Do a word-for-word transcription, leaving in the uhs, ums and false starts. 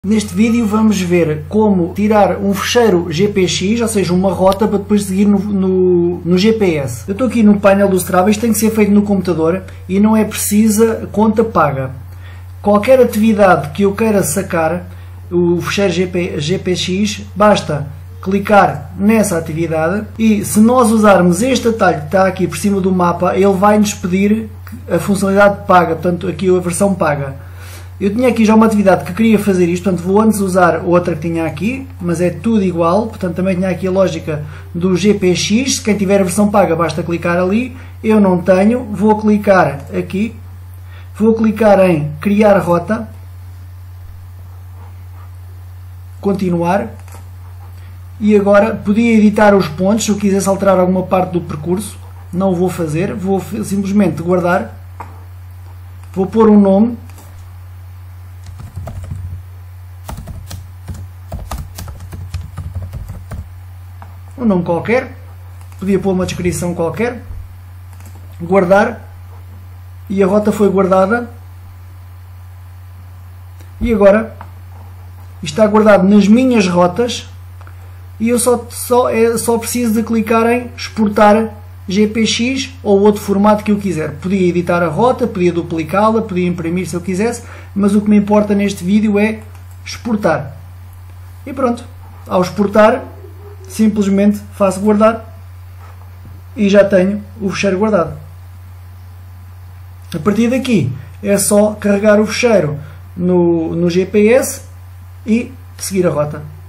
Neste vídeo vamos ver como tirar um fecheiro G P X, ou seja, uma rota para depois seguir no, no, no G P S. Eu estou aqui no painel do Strava, isto tem que ser feito no computador e não é precisa conta paga. Qualquer atividade que eu queira sacar, o fecheiro G P, G P X, basta clicar nessa atividade e se nós usarmos este atalho que está aqui por cima do mapa, ele vai nos pedir a funcionalidade paga, portanto aqui a versão paga. Eu tinha aqui já uma atividade que queria fazer isto, portanto vou antes usar outra que tinha aqui, mas é tudo igual, portanto também tinha aqui a lógica do G P X, se quem tiver a versão paga basta clicar ali, eu não tenho, vou clicar aqui, vou clicar em criar rota, continuar, e agora podia editar os pontos, se eu quisesse alterar alguma parte do percurso, não o vou fazer, vou simplesmente guardar, vou pôr um nome, um nome qualquer, podia pôr uma descrição qualquer, guardar, e a rota foi guardada, e agora está guardado nas minhas rotas, e eu só, só, é, só preciso de clicar em exportar G P X ou outro formato que eu quiser. Podia editar a rota, podia duplicá-la, podia imprimir se eu quisesse, mas o que me importa neste vídeo é exportar. E pronto, ao exportar, simplesmente faço guardar e já tenho o fecheiro guardado. A partir daqui é só carregar o fecheiro no, no G P S e seguir a rota.